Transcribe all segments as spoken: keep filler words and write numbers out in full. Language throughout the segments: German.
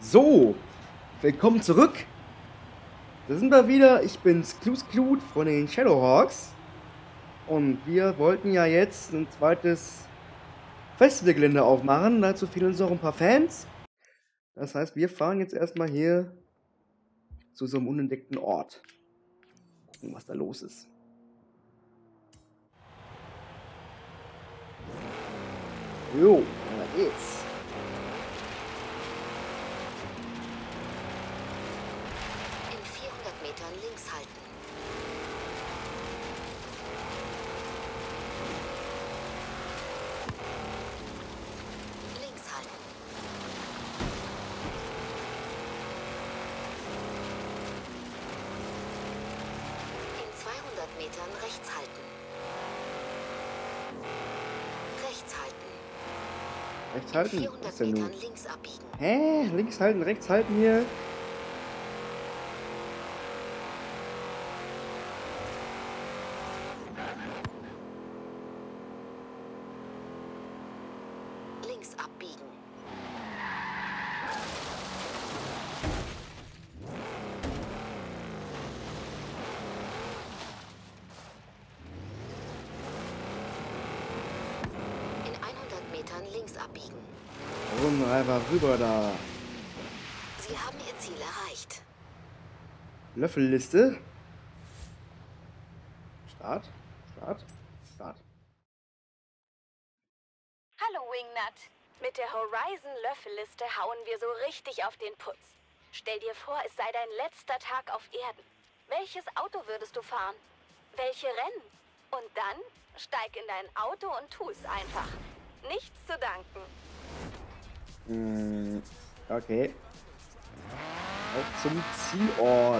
So, willkommen zurück. Da sind wir wieder. Ich bin's, Klus Klut von den Shadowhawks. Und wir wollten ja jetzt ein zweites Festivalgelände aufmachen. Dazu fehlen uns noch ein paar Fans. Das heißt, wir fahren jetzt erstmal hier zu so einem unentdeckten Ort. Gucken, was da los ist. Jo, da geht's. In vierhundert Metern links halten. Links halten. In zweihundert Metern rechts halten. Rechts halten. Rechts In halten? Was vierhundert denn nun? Metern links abbiegen. Hä? Links halten, rechts halten hier. Links abbiegen. In hundert Metern links abbiegen. Und einfach rüber da. Sie haben Ihr Ziel erreicht. Löffelliste. Start. Start. Start. Hallo Wingnut. Mit der Horizon-Löffelliste hauen wir so richtig auf den Putz. Stell dir vor, es sei dein letzter Tag auf Erden. Welches Auto würdest du fahren? Welche Rennen? Und dann steig in dein Auto und tu es einfach. Nichts zu danken. Hm, okay. Auf zum Zielort.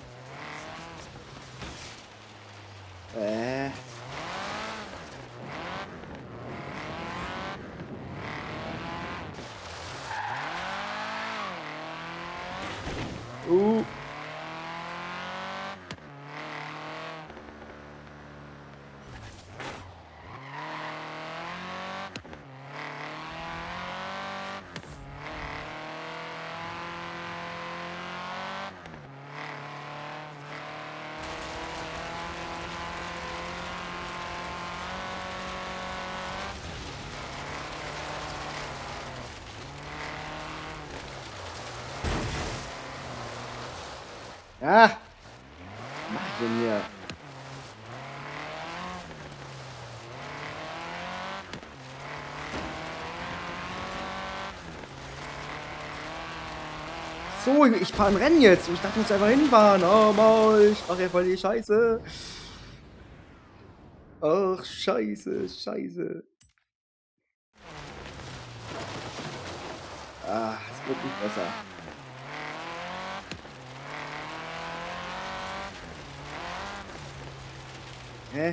Äh. Uh. Ja. Was mach ich denn hier? So, ich fahre ein Rennen jetzt. Ich dachte, ich muss einfach hinfahren. Oh, Maul, ich mache ja voll die Scheiße. Ach, Scheiße, Scheiße. Ah, es wird nicht besser. Hä?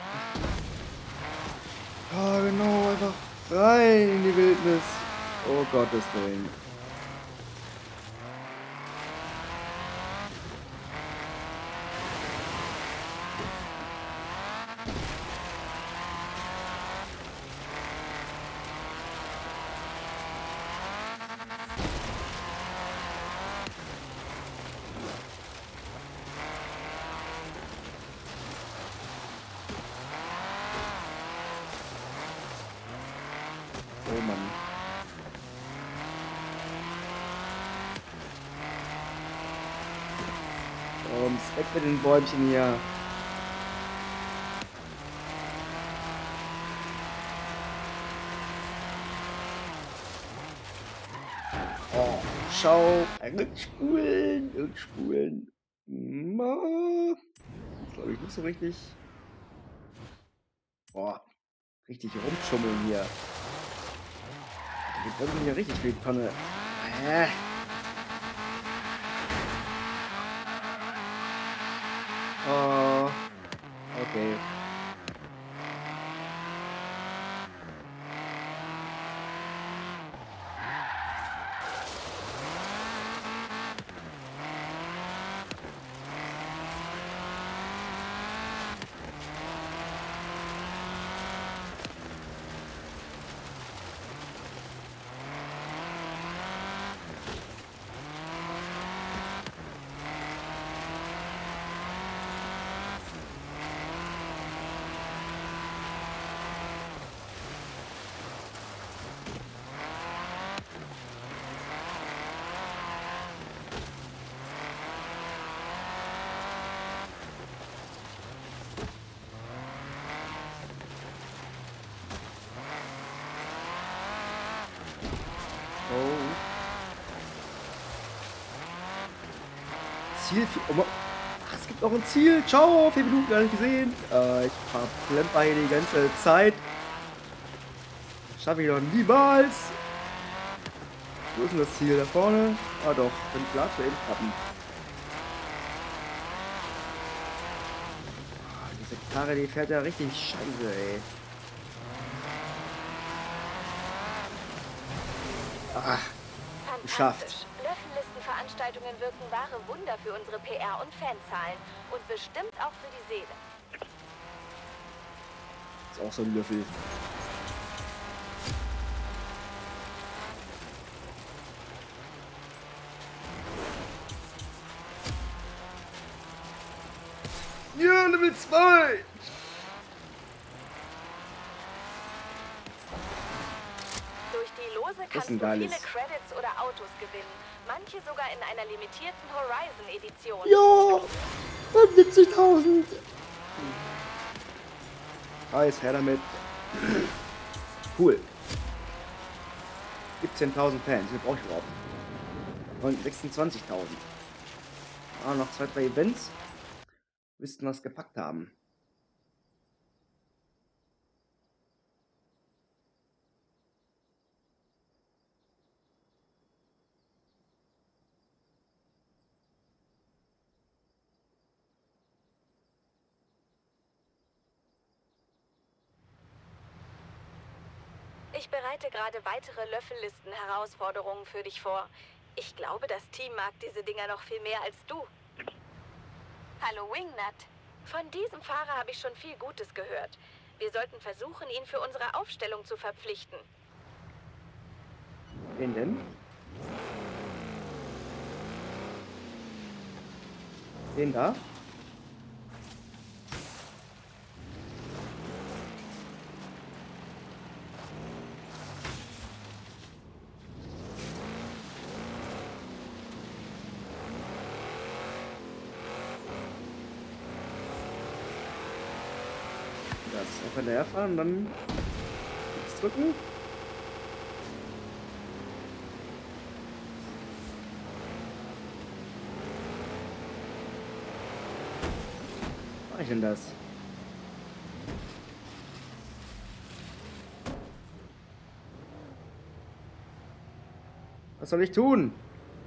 Ah, genau, einfach rein in die Wildnis. Oh Gottes Willen. Oh Mann. Komm, weg mit den Bäumchen hier. Oh, schau. Rückspulen, rückspulen. Ma. Glaube ich nicht so richtig. Boah, richtig rumschummeln hier. Wir wollen hier richtig viel Tonne. Äh. Oh. Okay. Ziel. Oh, Mann. Ach, es gibt noch ein Ziel. Ciao, vier Minuten gar nicht gesehen. Äh, ich verplemper hier die ganze Zeit. Schaffe ich doch niemals. Wo ist denn das Ziel? Da vorne? Ah doch, bin klar zu eben klappen. Ah, diese Karre, die fährt ja richtig scheiße, ey. Ah, geschafft. Löffellistenveranstaltungen wirken wahre Wunder für unsere P R und Fanzahlen und bestimmt auch für die Seele. Ist auch so ein Löffel. Ja, Level zwei! Durch die Lose kannst du viele Credits oder Autos gewinnen. Manche sogar in einer limitierten Horizon-Edition. Ja! fünfundsiebzigtausend! Nice, her damit. Cool. siebzehntausend Fans, wir brauchen überhaupt. Und sechsundzwanzigtausend. Ah, noch zwei, drei Events. Müssten was gepackt haben. Ich bereite gerade weitere Löffellisten-Herausforderungen für dich vor. Ich glaube, das Team mag diese Dinger noch viel mehr als du. Hallo Wingnut. Von diesem Fahrer habe ich schon viel Gutes gehört. Wir sollten versuchen, ihn für unsere Aufstellung zu verpflichten. Wen denn? Den da? Das einfach hinterher fahren und dann X drücken. Was mache ich denn das? Was soll ich tun?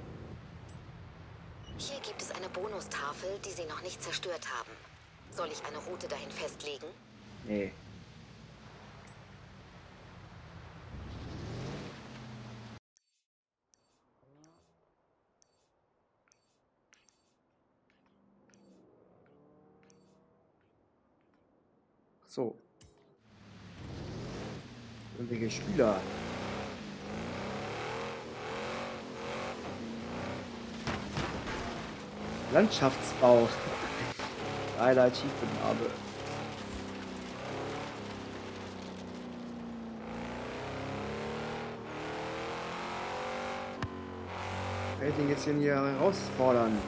Hier gibt es eine Bonustafel, die Sie noch nicht zerstört haben. Soll ich eine Route dahin festlegen? Nee. So. Irgendwelche Spieler. Landschaftsbau. Geiler Achievement-Name. Kann ich den jetzt hier herausfordern?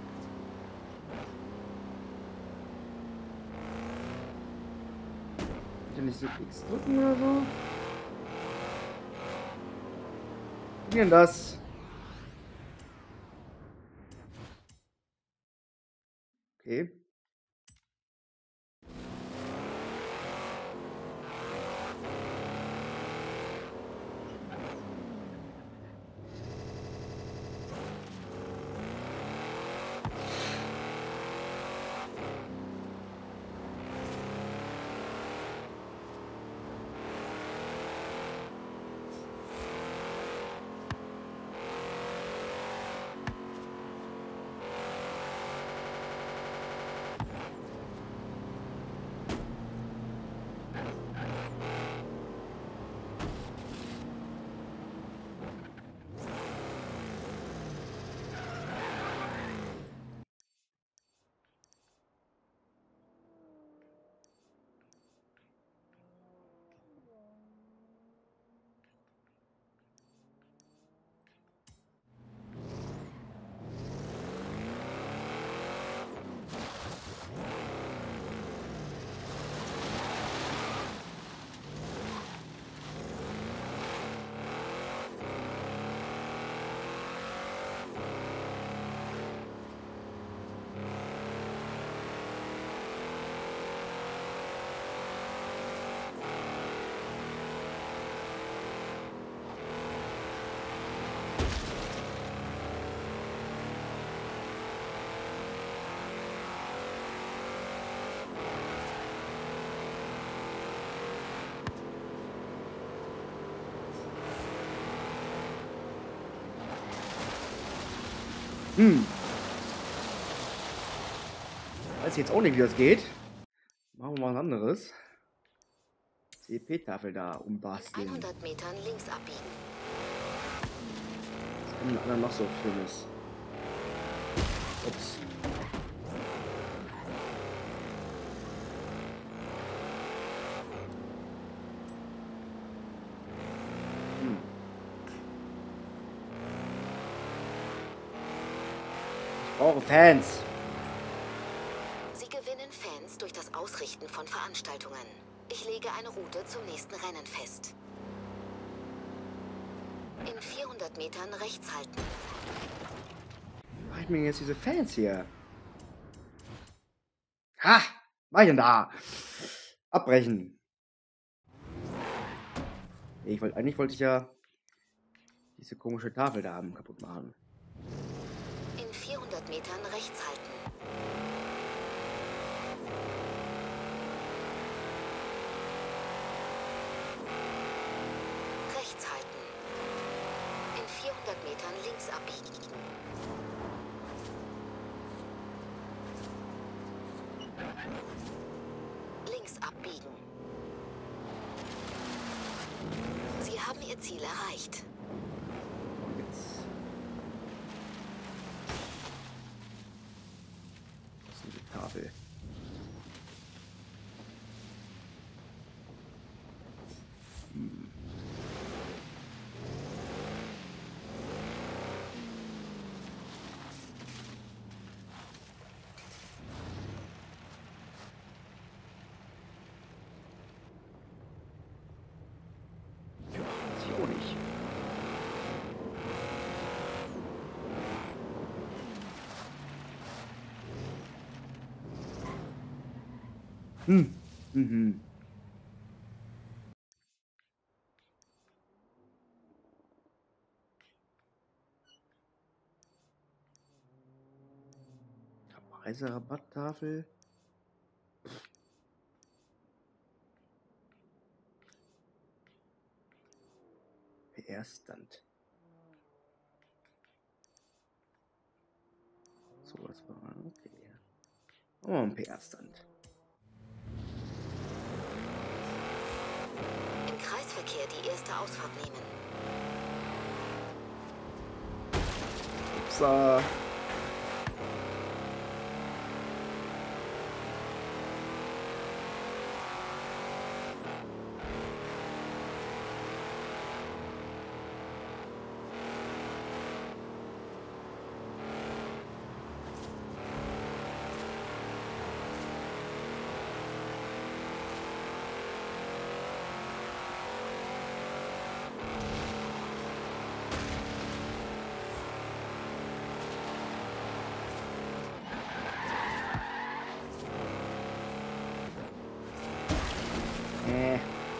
Bitte nicht so X drücken oder so? Wie denn das? Okay. Hm. Weiß jetzt auch nicht, wie das geht. Machen wir mal was anderes. C P-Tafel da In umbasteln. hundert Metern links abbiegen. Was kann den anderen noch so Schönes? Ups. Hm. Ich brauche Fans. Sie gewinnen Fans durch das Ausrichten von Veranstaltungen. Ich lege eine Route zum nächsten Rennen fest. In vierhundert Metern rechts halten. Mach ich mir jetzt diese Fans hier? Ha! Was mach ich denn da? Abbrechen. Ich wollte, eigentlich wollte ich ja diese komische Tafel da haben kaputt machen. In vierhundert Metern rechts halten. Rechts halten. In vierhundert Metern links abbiegen. Links abbiegen. Sie haben Ihr Ziel erreicht. Und jetzt. Was ist denn die Tafel? Hm. Ja, weiß ich auch nicht. Hm. Mhm. Reiserabatttafel. P R-Stand. So, das war okay. Oh, ein P R-Stand. Im Kreisverkehr die erste Ausfahrt nehmen. Upsa. Äh.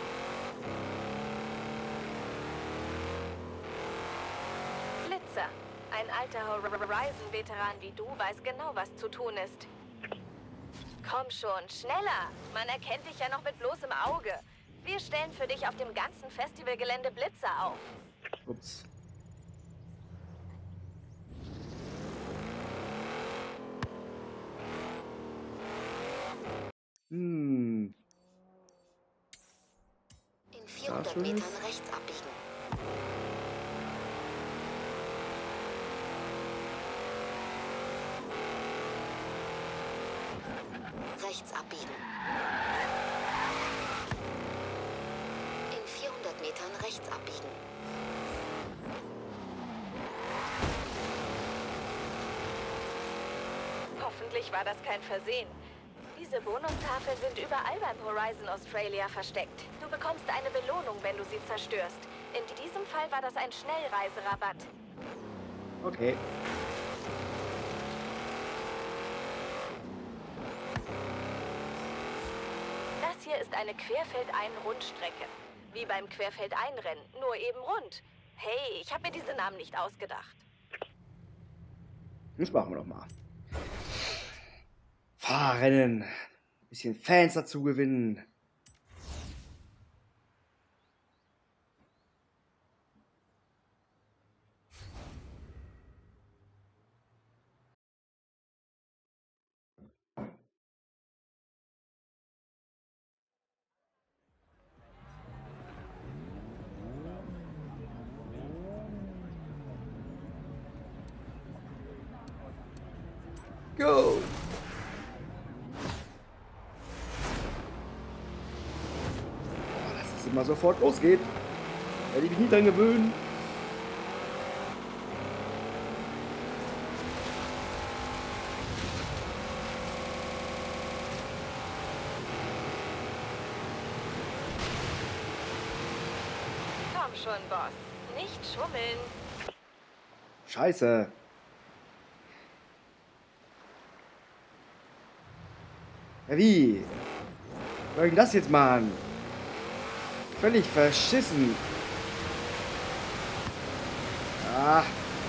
Blitzer. Ein alter Horizon-Veteran wie du weiß genau, was zu tun ist. Komm schon, schneller! Man erkennt dich ja noch mit bloßem Auge. Wir stellen für dich auf dem ganzen Festivalgelände Blitzer auf. Ups. Hm. In vierhundert schön Metern ist. rechts abbiegen. Rechts abbiegen. In vierhundert Metern rechts abbiegen. Hoffentlich war das kein Versehen. Diese Bonustafeln sind überall beim Horizon Australia versteckt. Du bekommst eine Belohnung, wenn du sie zerstörst. In diesem Fall war das ein Schnellreiserabatt. Okay. Das hier ist eine Querfeldein-Rundstrecke. Wie beim Querfeldeinrennen, nur eben rund. Hey, ich habe mir diese Namen nicht ausgedacht. Das machen wir doch mal. Fahrrennen. Ein bisschen Fans dazu gewinnen. Go! Oh, dass es immer sofort losgeht. Werde ich mich nie dran gewöhnen. Komm schon, Boss. Nicht schummeln. Scheiße. Ja, wie? Was soll ich denn das jetzt machen? Völlig verschissen. Ah.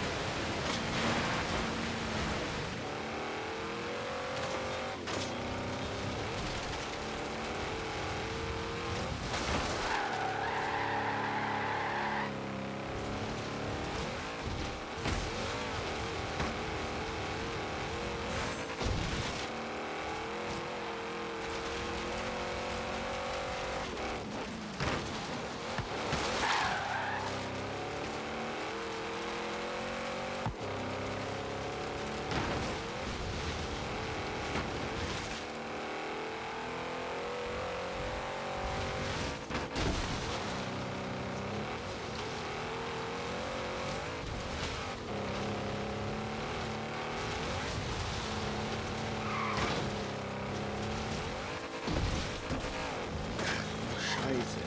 Scheiße.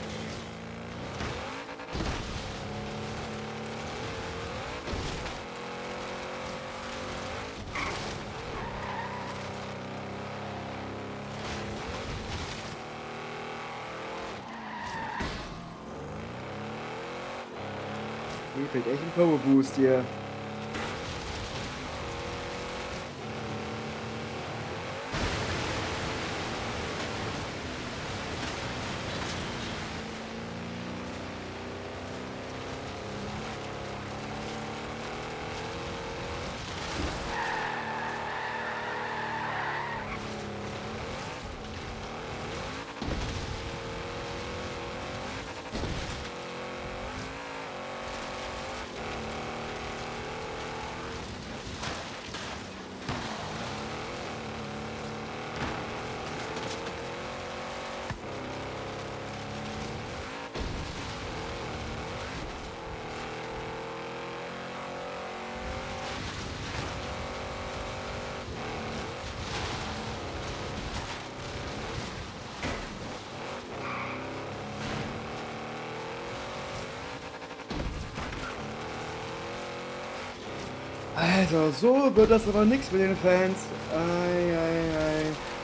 Mir fehlt echt ein Power Boost hier. Also, so wird das aber nichts mit den Fans. Ei, ei, ei.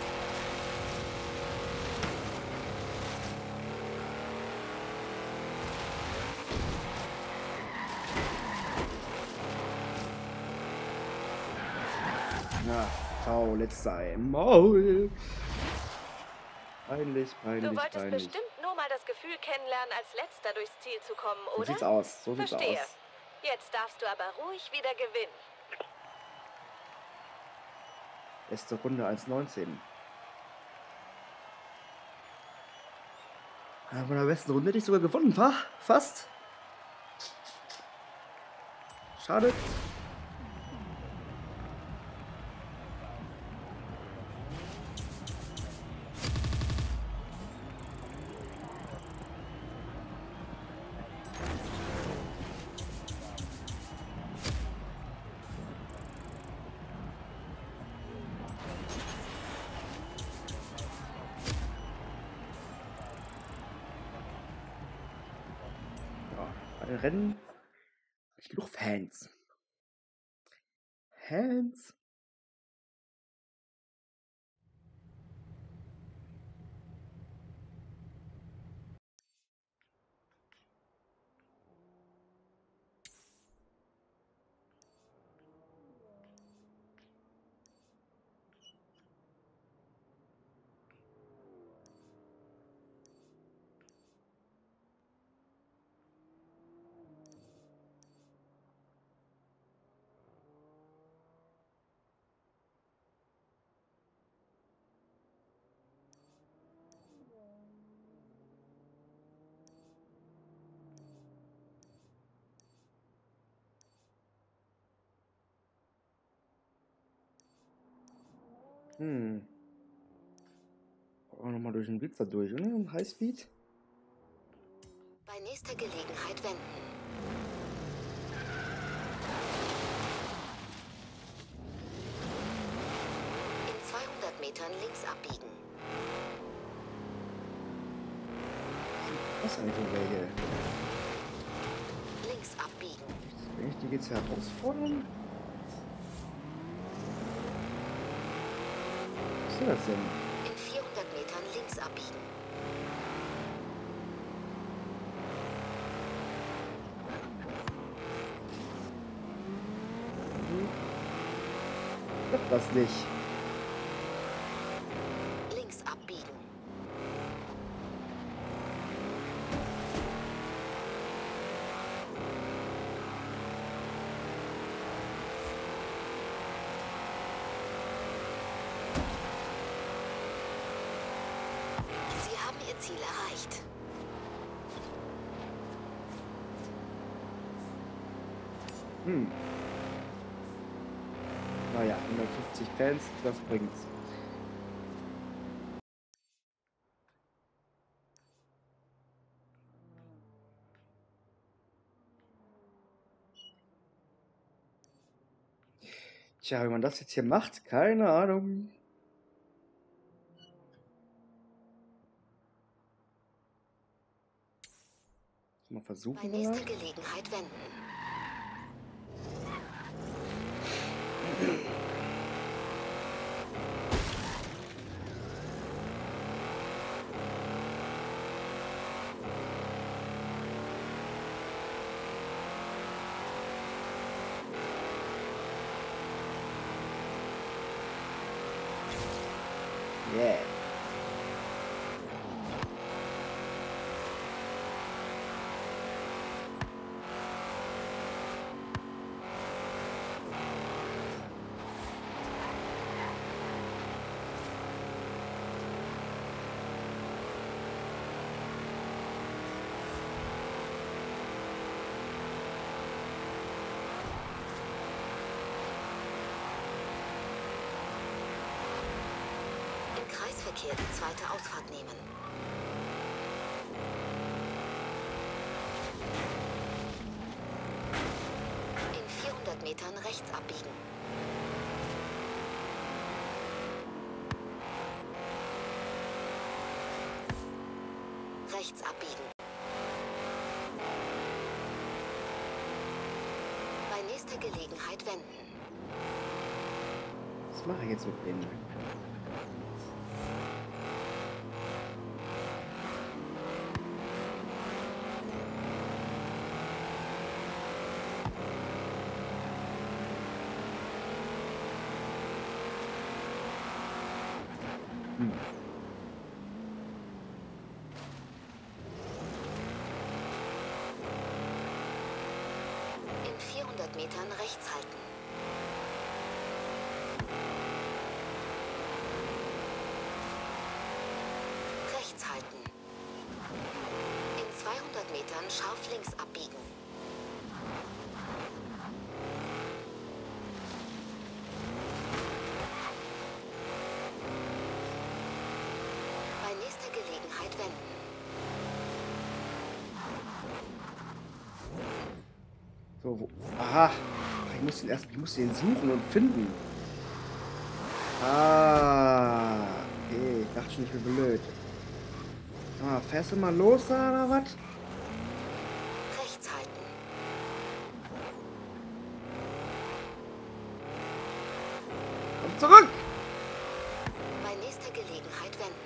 Na, Tau, letzter im Maul. Peinlich, peinlich, Du wolltest peinlich. bestimmt nur mal das Gefühl kennenlernen, als Letzter durchs Ziel zu kommen, So oder? sieht's aus, so sieht's Verstehe. aus. Jetzt darfst du aber ruhig wieder gewinnen. Beste Runde eins neunzehn. Ja, von der besten Runde hätte ich sogar gewonnen, fa? Fast. Schade. Bei Rennen habe ich genug Fans. Fans? Hm. Auch nochmal durch den Blitzer durch, oder? Im Highspeed? Bei nächster Gelegenheit wenden. In zweihundert Metern links abbiegen. Was eigentlich für welche? Links abbiegen. Wenn ich die jetzt herausfordern? Was ist das denn? In vierhundert Metern links abbiegen. Klappt das nicht? Links abbiegen. Sie haben Ihr Ziel erreicht. Hm. Naja, hundertfünfzig Fans, das bringt's. Tja, wie man das jetzt hier macht, keine Ahnung. Mal Bei versuchen nächster vielleicht. Gelegenheit wenden. Yeah. Im Kreisverkehr die zweite Ausfahrt nehmen. In vierhundert Metern rechts abbiegen. Rechts abbiegen. Bei nächster Gelegenheit wenden. Was mache ich jetzt mit denen? Hm. In vierhundert Metern rechts halten. Rechts halten. In zweihundert Metern scharf links abbiegen. Bei nächster Gelegenheit wenden. So, wo? Aha. Ich muss den erst, ich muss den suchen und finden. Ah. Okay, ich dachte schon, ich bin blöd. Ah, fährst du mal los da oder was? Rechts halten. Komm zurück! Bei nächster Gelegenheit wenden.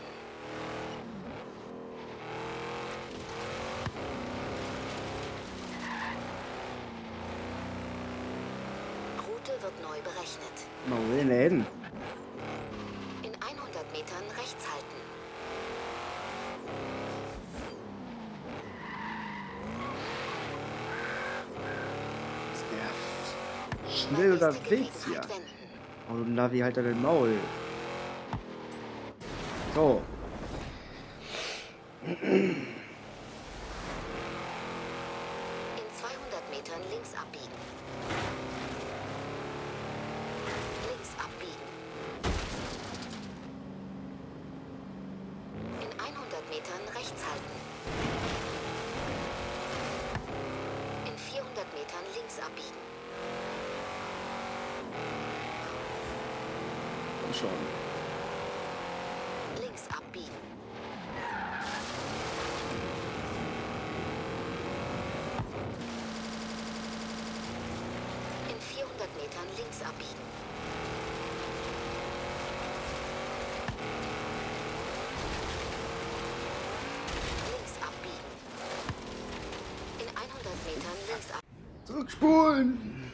Route wird neu berechnet. Mal wo denn hin? In hundert Metern rechts halten. Ist der schnell unterwegs hier? Oh, du Navi, halt dein Maul. So. In zweihundert Metern links abbiegen. Links abbiegen. Komm schon. Links abbiegen. In vierhundert Metern links abbiegen. Links abbiegen. In hundert Metern links abbiegen. Zurückspulen!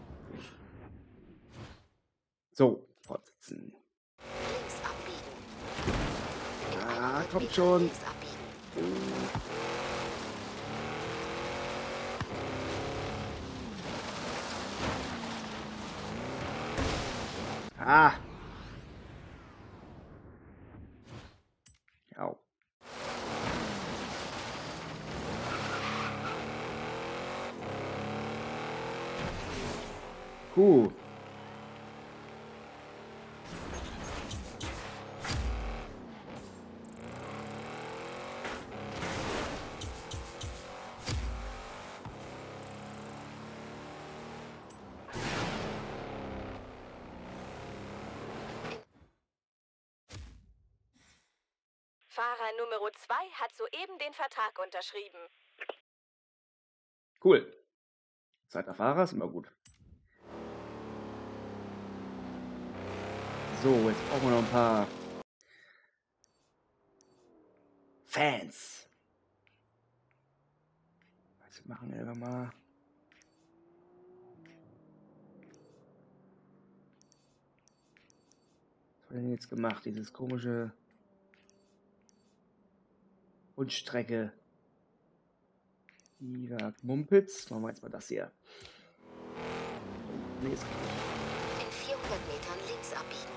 So, fortsetzen. Links abbiegen. In Ah, hundert kommt Metern schon. links abbiegen. Ah! Au. Puh. Fahrer Nummer zwei hat soeben den Vertrag unterschrieben. Cool. Zweiter Fahrer ist immer gut. So, jetzt brauchen wir noch ein paar Fans. Was machen wir mal? Was haben wir denn jetzt gemacht? Dieses komische Rundstrecke. Wieder Mumpitz. Machen wir jetzt mal das hier. Nee, ist In vierhundert Metern links abbiegen.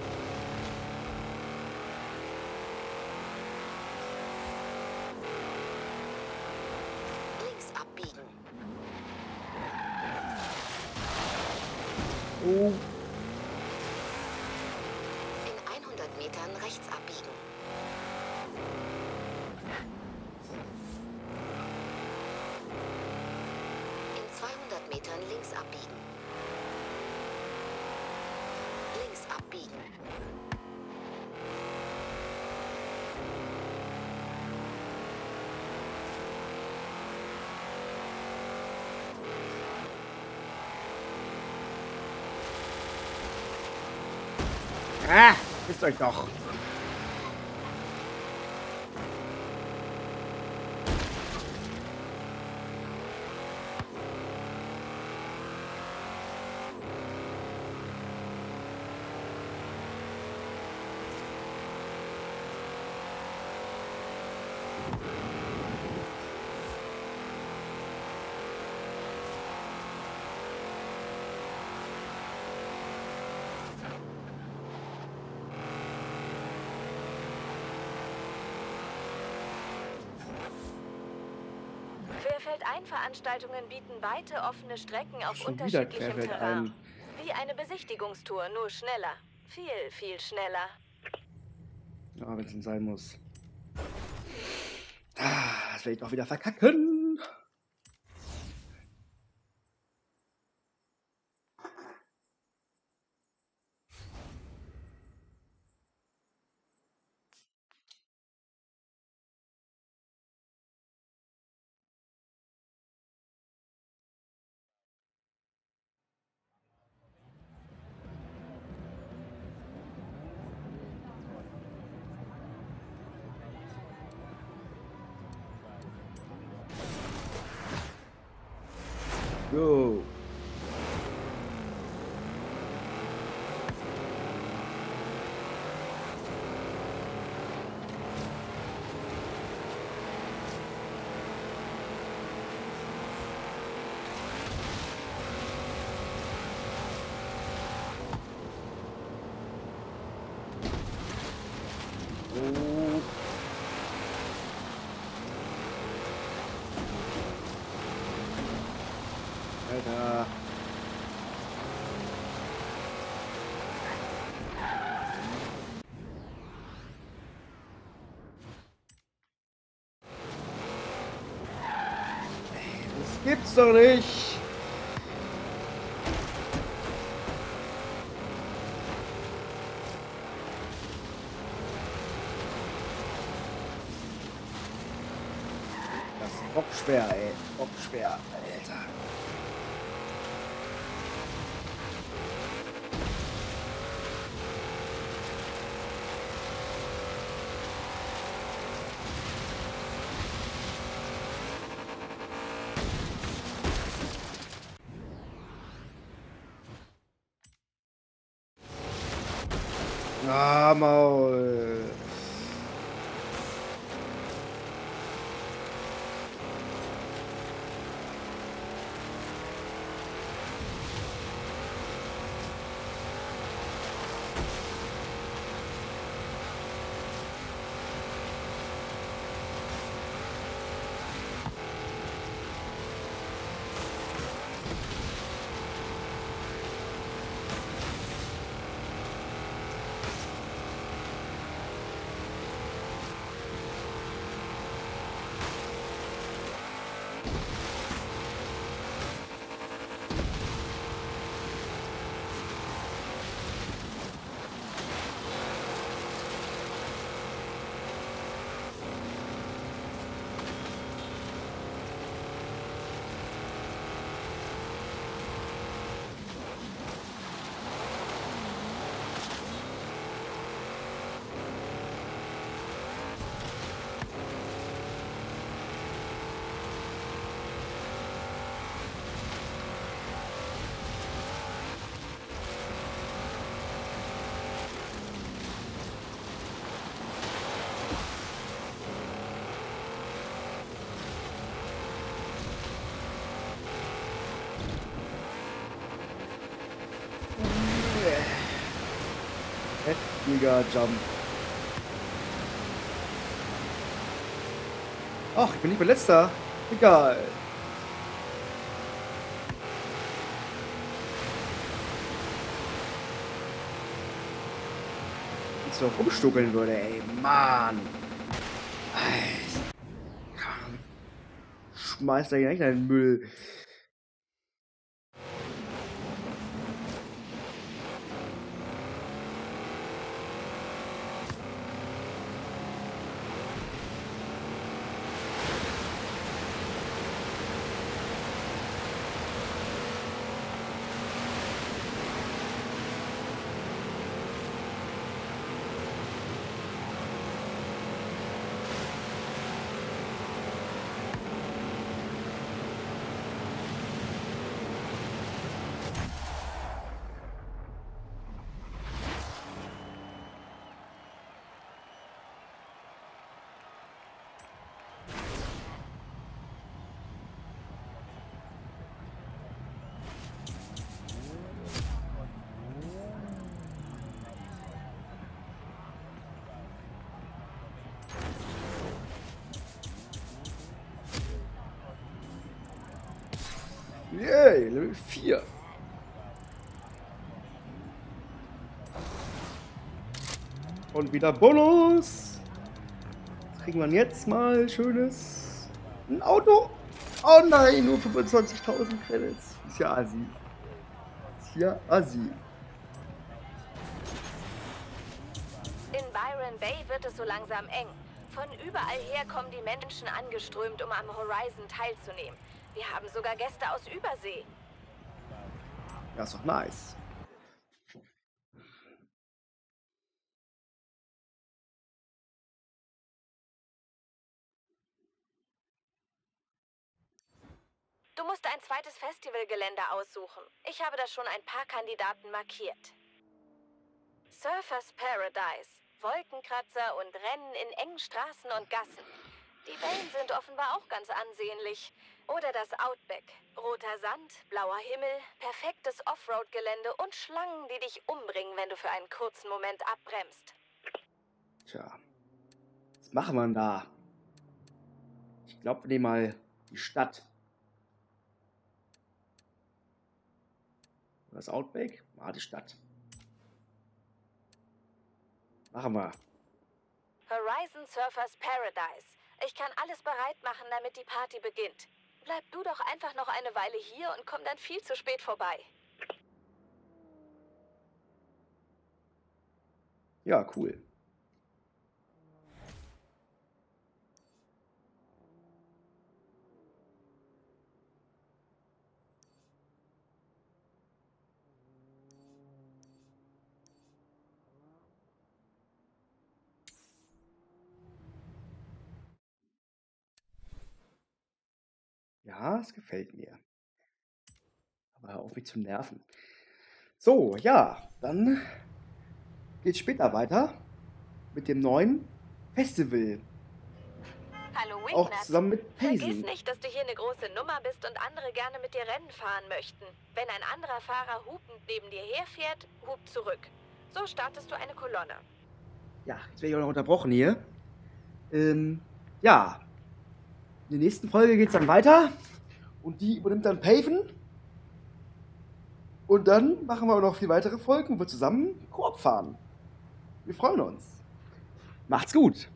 Links abbiegen. oh. In hundert Metern rechts abbiegen. In zweihundert Metern links abbiegen. Links abbiegen. Ah, wisst euch doch. Querfeldein-Veranstaltungen bieten weite offene Strecken auf Schon wieder unterschiedlichem Querfeldein. Terrain. Wie eine Besichtigungstour, nur schneller. Viel, viel schneller. Ja, wenn es denn sein muss. Ah, das werde ich doch wieder verkacken. Go. Oh. Alter. Das gibt's doch nicht. Bockschwer, ey. Bockschwer, Alter. Ah, Maul. Heftiger Jump. Ach, ich bin nicht mehr letzter. Egal. Wenn ich so rumstuckeln würde, ey, Mann. Schmeißt da gleich einen Müll. Yay, Level vier. Und wieder Bonus. Was kriegen wir jetzt mal schönes? Ein Auto? Oh nein, nur fünfundzwanzigtausend Credits. Ist ja assi. Ist ja assi. In Byron Bay wird es so langsam eng. Von überall her kommen die Menschen angeströmt, um am Horizon teilzunehmen. Wir haben sogar Gäste aus Übersee. Ja, ist doch nice. Du musst ein zweites Festivalgelände aussuchen. Ich habe da schon ein paar Kandidaten markiert. Surfers Paradise. Wolkenkratzer und Rennen in engen Straßen und Gassen. Die Wellen sind offenbar auch ganz ansehnlich. Oder das Outback. Roter Sand, blauer Himmel, perfektes Offroad-Gelände und Schlangen, die dich umbringen, wenn du für einen kurzen Moment abbremst. Tja, was machen wir denn da? Ich glaube, wir nehmen mal die Stadt. Das Outback? Ah, die Stadt. Machen wir. Horizon Surfers Paradise. Ich kann alles bereit machen, damit die Party beginnt. Bleib du doch einfach noch eine Weile hier und komm dann viel zu spät vorbei. Ja, cool. Ja, es gefällt mir. Aber hör auf, mich zu nerven. So, ja, dann geht's später weiter mit dem neuen Festival. Hallo Auch Wingnut. zusammen mit Vergiss Payson. nicht, dass du hier eine große Nummer bist und andere gerne mit dir Rennen fahren möchten. Wenn ein anderer Fahrer hupend neben dir herfährt, hub zurück. So startest du eine Kolonne. Ja, jetzt werde ich auch noch unterbrochen hier. Ähm, ja. In der nächsten Folge geht's dann weiter. Und die übernimmt dann Payson. Und dann machen wir auch noch viele weitere Folgen, wo wir zusammen Koop fahren. Wir freuen uns. Macht's gut.